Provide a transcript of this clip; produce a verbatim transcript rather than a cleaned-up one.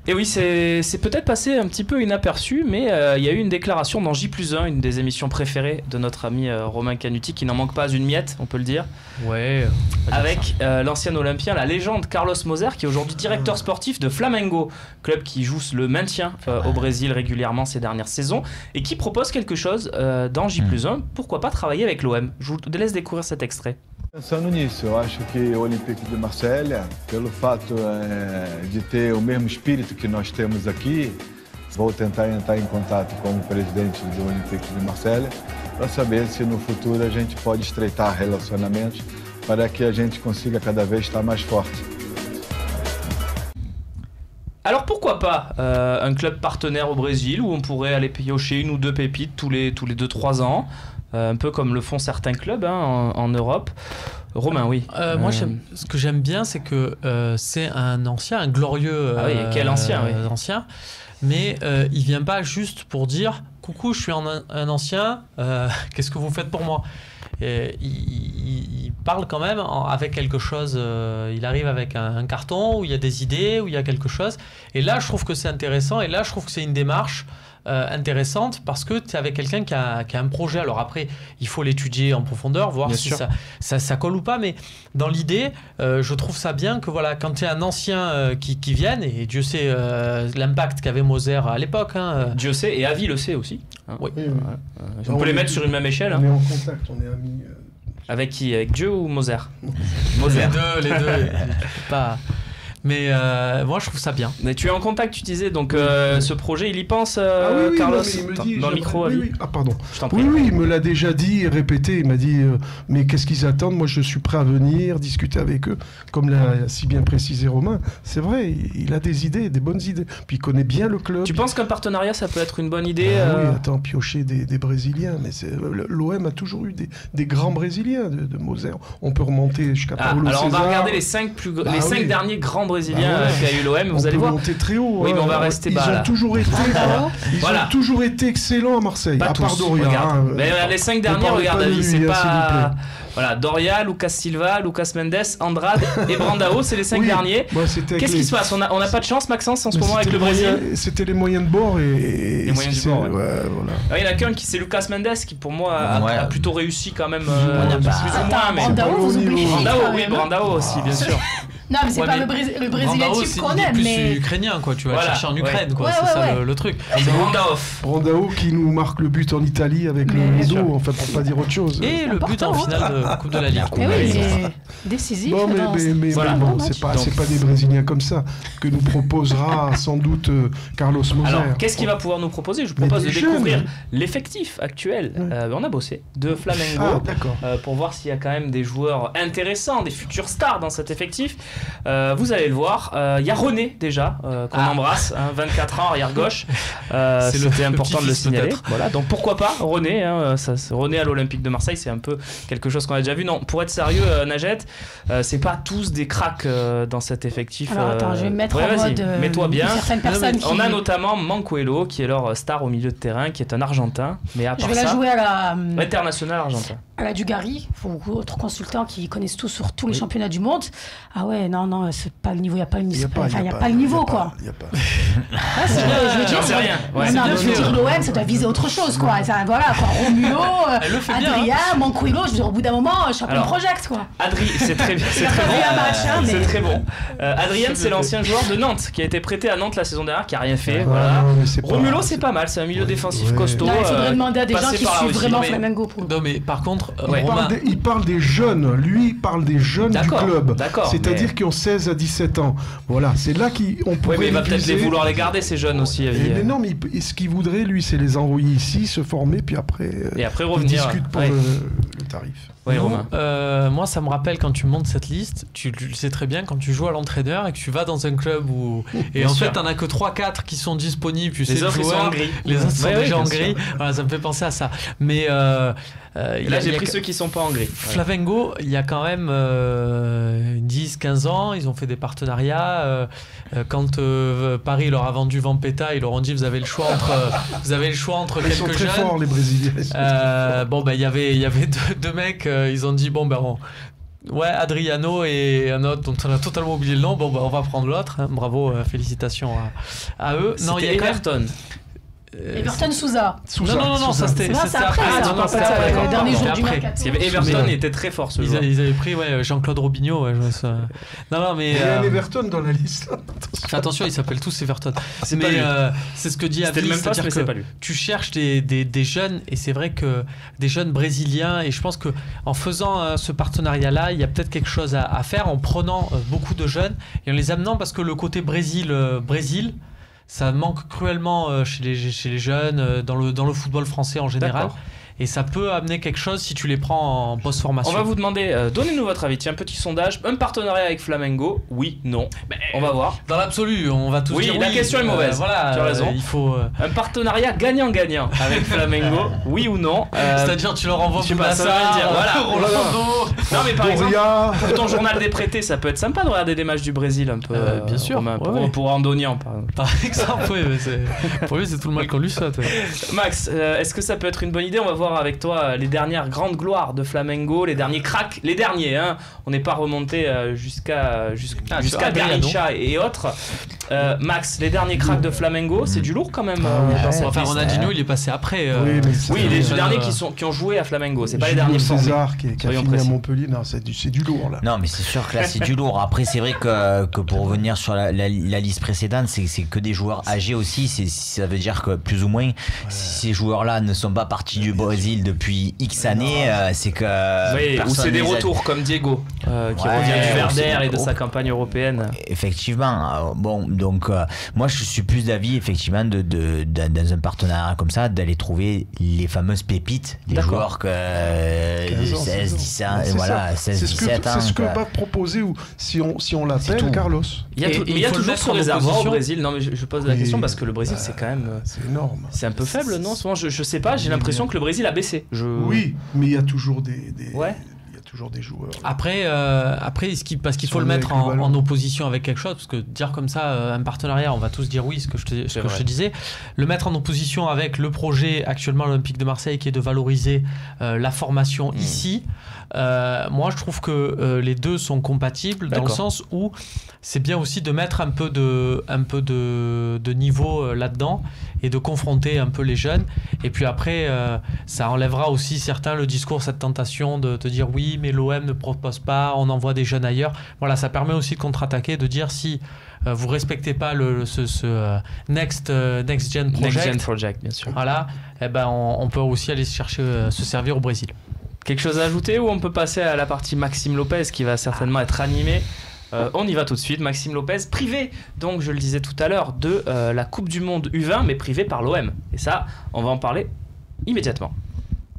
Et oui, c'est, c'est peut-être passé un petit peu inaperçu, mais euh, il y a eu une déclaration dans J plus un, une des émissions préférées de notre ami euh, Romain Canuti, qui n'en manque pas une miette, on peut le dire. Ouais. Avec euh, l'ancien Olympien, la légende Carlos Moser, qui est aujourd'hui directeur sportif de Flamengo, club qui joue le maintien euh, au Brésil régulièrement ces dernières saisons, et qui propose quelque chose euh, dans J plus un. Pourquoi pas travailler avec l'O M? Je vous laisse découvrir cet extrait. Pensando nisso, eu acho que o Olympique de Marseille, pelo fato é, de ter o mesmo espírito que nós temos aqui, vou tentar entrar em contato com o presidente do Olympique de Marseille para saber se no futuro a gente pode estreitar relacionamentos para que a gente consiga cada vez estar mais forte. Alors pourquoi pas euh, un club partenaire au Brésil où on pourrait aller piocher une ou deux pépites tous les tous les deux trois ans, euh, un peu comme le font certains clubs hein, en, en Europe. Romain, oui. Euh, euh... Moi, j'aime, ce que j'aime bien, c'est que euh, c'est un ancien, un glorieux. Ah oui, quel ancien, euh, oui. ancien. Mais euh, il vient pas juste pour dire coucou, je suis un, un ancien. Euh, qu'est-ce que vous faites pour moi? Et il, il, il parle quand même avec quelque chose, euh, il arrive avec un, un carton où il y a des idées, où il y a quelque chose. Et là, je trouve que c'est intéressant. Et là, je trouve que c'est une démarche euh, intéressante parce que tu es avec quelqu'un qui a, qui a un projet. Alors après, il faut l'étudier en profondeur, voir bien si sûr. Ça, ça, ça colle ou pas. Mais dans l'idée, euh, je trouve ça bien que voilà, quand tu es un ancien euh, qui, qui vienne, et Dieu sait euh, l'impact qu'avait Moser à l'époque. Hein, Dieu sait, et Avi le sait aussi. Hein. Oui. Oui, oui. Euh, on, on peut les mettre sur une même échelle. On hein. est en contact, on est amis. Euh... Avec qui? Avec Dieu ou Moser? Moser. Les deux, les deux. Pas... Mais euh, moi, je trouve ça bien. Mais tu es en contact, tu disais, donc euh, ce projet, il y pense, euh, ah oui, oui, Carlos, non, il me dit, dans le micro, oui, Avi. oui. Ah pardon. Je t'en prie. Oui, oui, il me l'a déjà dit et répété. Il m'a dit, euh, mais qu'est-ce qu'ils attendent? Moi, je suis prêt à venir discuter avec eux, comme l'a si bien précisé Romain. C'est vrai, il, il a des idées, des bonnes idées. Puis il connaît bien le club. Tu penses qu'un partenariat, ça peut être une bonne idée? ah, euh... Oui, attends, piocher des, des Brésiliens. Mais c'est, l'O M a toujours eu des, des grands Brésiliens de, de Moser. On peut remonter jusqu'à ah, Paulo alors César. on va regarder les cinq, plus, bah, les cinq oui. derniers grands Brésiliens bah, euh, ouais. qu'a eu l'O M. Vous on allez peut voir. monter très haut. Oui, hein. mais on va rester ils bas. Ont là. toujours été, ils voilà. ont toujours été excellents à Marseille. Pas à tous, part Doria. regarde. Hein, mais euh, les cinq derniers, regarde, David, c'est lui, pas. s'il vous plaît. Voilà, Doria, Lucas Silva, Lucas Mendes, Andrade et Brandao, c'est les cinq oui, derniers. Bah, Qu'est-ce les... qui se passe? On n'a on a pas de chance, Maxence, en ce mais moment avec le Brésil moyens, C'était les moyens de bord et. Les moyens de bord. Ouais. Ouais, voilà. Alors, il y en a qu'un qui, c'est Lucas Mendes, qui pour moi a, ouais. a plutôt réussi quand même. Euh, on a pas... plus ou moins, mais. Brandao, vous oubliez. Brandao, oui, Brandao aussi, bien sûr. Non, mais c'est ouais, pas mais le, Brés- le Brésilien Brandao, type qu'on il est aime, plus mais... ukrainien, quoi. Tu vas voilà, chercher en Ukraine, ouais. quoi. Ouais, c'est ouais, ça ouais. le, le truc. C'est Brandao. Brandao qui nous marque le but en Italie avec mais le dos, enfin pour pas dire autre chose. Et le but en finale de Coupe de la Ligue. Mais oui, mais décisif. Bon, mais, mais, mais, voilà. mais bon, c'est pas, Donc. c'est pas des Brésiliens comme ça que nous proposera sans doute euh, Carlos Moser. Alors, qu'est-ce qu'il va pouvoir nous proposer? Je vous propose Mais de des découvrir jeunes. l'effectif actuel. Ouais. Euh, on a bossé de Flamengo Ah, d'accord. euh, pour voir s'il y a quand même des joueurs intéressants, des futurs stars dans cet effectif. Euh, vous allez le voir. Il euh, y a René déjà euh, qu'on Ah. embrasse, hein, vingt-quatre ans, arrière gauche. Euh, C'est le- C'était le important de le petit-fils, signaler. peut-être. Voilà. Donc pourquoi pas René hein, ça, René à l'Olympique de Marseille, c'est un peu quelque chose qu'on a déjà vu. Non, pour être sérieux, euh, Najette, euh, c'est pas tous des cracks euh, dans cet effectif. Alors attends, je vais me mettre ouais, en vas-y, mode euh, mets-toi bien. certaines Non, mais personnes qui... on a notamment Manquello qui est leur star au milieu de terrain, qui est un Argentin, mais à Je part vais la ça, jouer à la, international argentin. à la Dugarry, beaucoup d'autres consultants qui connaissent tout sur tous les championnats du monde. Ah ouais, non, non, c'est pas le niveau, il n'y a pas le niveau, enfin, y a pas le niveau, quoi. Il y a pas. Ah, c'est vrai, je veux dire, J'en sais rien. Ouais, non, c'est non, bien je veux sûr. dire, l'O M, ça doit viser autre chose, quoi. Ça, voilà, quoi. Romulo, euh, Elle le fait bien, Adrien, Manquello, je veux dire, au bout d'un moment, champion Alors, project, quoi. Adri, c'est très, c'est Il a très pas bon. vu un match, hein, C'est mais... très bon. Euh, Adrien, c'est l'ancien joueur de Nantes qui a été prêté à Nantes la saison dernière, qui a rien fait. Ouais, Voilà. non, mais c'est pas- Romulo, c'est pas mal, c'est un milieu Ouais. défensif Ouais. costaud. Non, il faudrait euh, demander à des gens passé qui par la suivent Russie. vraiment mais- Flamengo pour... Non, mais par contre, euh, Ouais. Il Romain, parle, des, il parle des jeunes, lui il parle des jeunes du D'accord, club. d'accord, C'est-à-dire mais- qui ont seize à dix-sept ans. Voilà, c'est là qu'on pourrait. Oui, mais il va peut-être viser. les vouloir les garder, ces jeunes aussi. Et- Avi. mais non, mais il- ce qu'il voudrait, lui, c'est les envoyer ici, se former, puis après, euh, Et après ils revenir. discutent pour Ouais. le, le tarif. Oui, nous, Romain. euh, moi, ça me rappelle quand tu montes cette liste, tu, tu le sais très bien, quand tu joues à l'entraîneur et que tu vas dans un club où. Et Bien en sûr. fait, t'en as que trois quatre qui sont disponibles, tu sais, Les le autres, ils sont joueur, en gris. les autres sont Ouais, ouais, déjà en bien sûr. gris. Voilà, ça me fait penser à ça. Mais. Euh, euh, Et il y là, a- j'ai il y a pris que- ceux qui sont pas en gris. Voilà. Flamengo, il y a quand même euh, dix quinze ans, ils ont fait des partenariats. Euh, euh, quand euh, Paris leur a vendu Vampeta, ils leur ont dit vous avez le choix entre, euh, vous avez le choix entre Ils sont quelques très jeunes. forts, les Brésiliens. Ils sont très Euh, forts. bon, ben il y avait, il y avait deux, deux mecs, euh, ils ont dit bon, ben on, Ouais, Adriano et un autre dont on a totalement oublié le nom. Bon, bah, on va prendre l'autre. Hein. Bravo, euh, félicitations à, à eux. Non, il y a Everton. Euh, Everton Souza. Non, non, non, non, ça c'était Ça, c'est après, après. ça, non, non, c'était c'était après, après. le dernier jour C'était du après. mercato. Parce qu'il y avait Everton Mais- était très fort ce Ils, joueur. a- ils avaient pris ouais, Jean-Claude Robinho. Ouais, je vois ça. Non, non, mais. Il y a un euh, Everton dans la liste. Fais attention, ils s'appellent tous Everton. C'est mais pas lui. euh, c'est ce que dit C'était Avi, le même poste, c'est-à-dire mais que c'est pas lui. tu cherches des, des, des jeunes, et c'est vrai que des jeunes brésiliens, et je pense que en faisant euh, ce partenariat-là, il y a peut-être quelque chose à, à faire en prenant euh, beaucoup de jeunes et en les amenant, parce que le côté Brésil, euh, Brésil, ça manque cruellement euh, chez, les, chez les jeunes, euh, dans, le, dans le football français en général. D'accord. Et ça peut amener quelque chose si tu les prends en post-formation. On va vous demander, euh, donnez-nous votre avis. Tiens, un petit sondage. Un partenariat avec Flamengo? Oui, non. On va voir. Dans l'absolu, on va tous Oui, dire la oui. question est mauvaise. Euh, voilà, Tu as raison. euh, il faut. euh, Un partenariat gagnant-gagnant avec Flamengo? Oui ou non? Euh, C'est-à-dire, tu leur envoies je sais pas, ça veut Boubassar, dire, voilà. Rolando. Non, mais par exemple, Doria. pour ton journal des prêtés, ça peut être sympa de regarder des matchs du Brésil un peu. Euh, bien sûr, Romain, pour, ouais, ouais. pour Andonian, par exemple. Par exemple, oui, mais c'est- pour lui, c'est tout le mal qu'on lui souhaite. ouais. Max, euh, est-ce que ça peut être une bonne idée? On va voir avec toi euh, les dernières grandes gloires de Flamengo, les derniers cracks, les derniers, hein. On n'est pas remonté euh, jusqu'à jusqu'- Ah, jusqu'à tu vois, Adriano. Garrincha et autres. Euh, Max, les derniers cracks de Flamengo, c'est du lourd quand même. Ah euh, oui, dans ouais. cette Enfin, liste. Ronaldinho, il est passé après. euh, Oui, mais ça Oui, fait- les euh, derniers qui, sont, qui ont joué à Flamengo, c'est pas les Julio derniers formés. César qui, qui a Soyons fini précis. à Montpellier. Non, c'est du, c'est du lourd là. Non, mais c'est sûr que là, c'est du lourd. Après, c'est vrai que, que pour revenir sur la, la, la liste précédente, c'est, c'est que des joueurs âgés aussi. C'est, ça veut dire que, plus ou moins, si ces joueurs-là ne sont pas partis du Brésil depuis X années, euh, c'est que. Oui, ou personne c'est des les a- retours comme Diego, euh, qui Ouais, revient du ou Werder c'est- et de sa campagne européenne. Effectivement. Euh, Bon, donc, euh, moi, je suis plus d'avis, effectivement, de, de, de- dans un partenariat comme ça, d'aller trouver les fameuses pépites, les D'accord. joueurs que euh, quinze ans, seize, seize dix-sept, ans. C'est voilà, ça. seize, C'est ce que, dix-sept ans. c'est ce que quoi. va proposer ou si on, si on C'est l'appelle tout. Carlos. Il y a, Et- tout- et mais il y il a faut le toujours mettre ce en réservoir au opposition. Brésil. Non, mais je, je pose la Oui, question parce que le Brésil, bah, c'est quand même. euh, C'est énorme. C'est un peu faible, non? Souvent, je, je sais pas, j'ai Oui, l'impression mais- que le Brésil a baissé. Je... Oui, mais il y a toujours des, des- Ouais. il y a toujours des joueurs. Après, euh, après ce qui, parce qu'il faut Sur le le mettre avec le en, ballon. en opposition avec quelque chose, parce que dire comme ça euh, un partenariat, on va tous dire oui, ce que je te, ce C'est que je vrai. te disais. Le mettre en opposition avec le projet actuellement à l'Olympique de Marseille qui est de valoriser euh, la formation Mmh. ici. Euh, moi, je trouve que euh, les deux sont compatibles dans le D'accord. sens où c'est bien aussi de mettre un peu de, un peu de, de niveau euh, là-dedans et de confronter un peu les jeunes. Et puis après, euh, ça enlèvera aussi certains le discours, cette tentation de te dire oui, mais l'O M ne propose pas, on envoie des jeunes ailleurs. Voilà, ça permet aussi de contre-attaquer, de dire si euh, vous respectez pas le, ce, ce euh, next, euh, next Gen Project, Next Gen Project, bien sûr. voilà, eh ben on, on peut aussi aller se chercher, euh, se servir au Brésil. Quelque chose à ajouter ou on peut passer à la partie Maxime Lopez qui va certainement être animé? Euh, on y va tout de suite. Maxime Lopez, privé, donc je le disais tout à l'heure, de euh, la Coupe du Monde U vingt, mais privé par l'O M. Et ça, on va en parler immédiatement.